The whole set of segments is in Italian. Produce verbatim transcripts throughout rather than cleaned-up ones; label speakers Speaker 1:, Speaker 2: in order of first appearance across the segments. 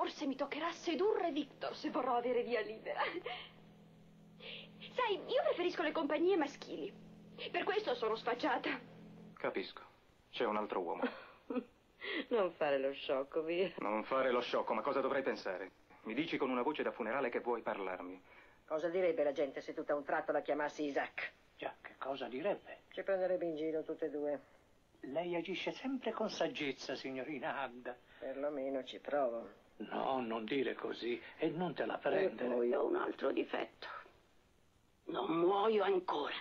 Speaker 1: forse mi toccherà sedurre Victor se vorrò avere via libera. Sai, io preferisco le compagnie maschili. Per questo sono sfacciata.
Speaker 2: Capisco. C'è un altro uomo.
Speaker 3: Non fare lo sciocco, via.
Speaker 2: Non fare lo sciocco, ma cosa dovrei pensare? Mi dici con una voce da funerale che vuoi parlarmi.
Speaker 3: Cosa direbbe la gente se tutta un tratto la chiamassi Isaac?
Speaker 4: Già, che cosa direbbe?
Speaker 3: Ci prenderebbe in giro tutte e due.
Speaker 4: Lei agisce sempre con saggezza, signorina Agda.
Speaker 3: Perlomeno ci provo.
Speaker 4: No, non dire così e non te la prendere.
Speaker 5: E poi ho un altro difetto. Non muoio ancora.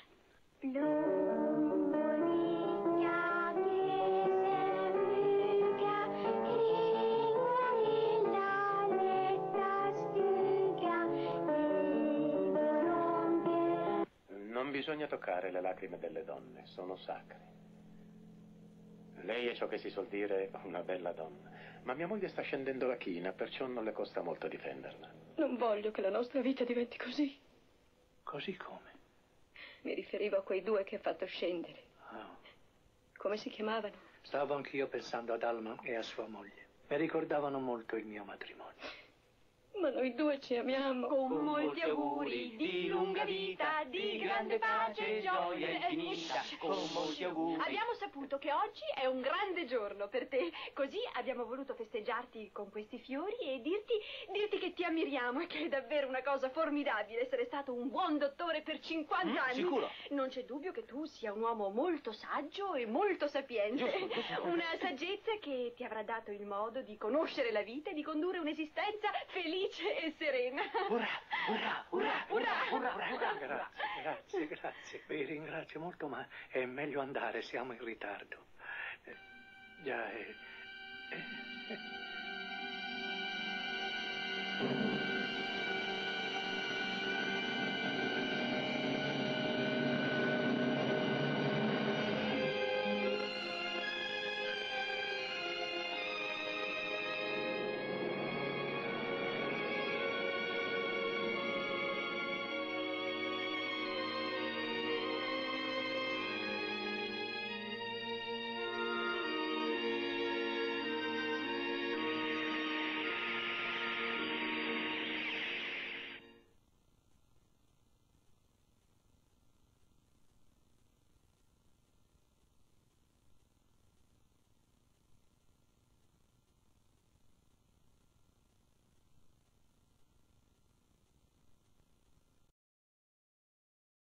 Speaker 6: Non bisogna toccare le lacrime delle donne, sono sacre. Lei è ciò che si suol dire una bella donna, ma mia moglie sta scendendo la china, perciò non le costa molto difenderla.
Speaker 1: Non voglio che la nostra vita diventi così.
Speaker 4: Così come?
Speaker 1: Mi riferivo a quei due che ha fatto scendere.
Speaker 4: Oh.
Speaker 1: Come si chiamavano?
Speaker 4: Stavo anch'io pensando ad Alma e a sua moglie. Mi ricordavano molto il mio matrimonio.
Speaker 1: Ma noi due ci amiamo.
Speaker 7: Con molti auguri di lunga vita, di grande pace e gioia infinita. Con molti auguri.
Speaker 1: Abbiamo saputo che oggi è un grande giorno per te. Così abbiamo voluto festeggiarti con questi fiori e dirti, dirti che ti ammiriamo e che è davvero una cosa formidabile essere stato un buon dottore per cinquanta
Speaker 4: Mm,
Speaker 1: anni.
Speaker 4: sicuro?
Speaker 1: Non c'è dubbio che tu sia un uomo molto saggio e molto sapiente.
Speaker 4: Giusto, giusto.
Speaker 1: Una saggezza che ti avrà dato il modo di conoscere la vita e di condurre un'esistenza felice e serena.
Speaker 4: Urrà, urrà, urrà, urrà, urrà, urrà, urrà.
Speaker 1: urrà.
Speaker 4: Grazie, grazie, grazie. Vi ringrazio molto, ma è meglio andare, siamo in ritardo. Eh, già, è...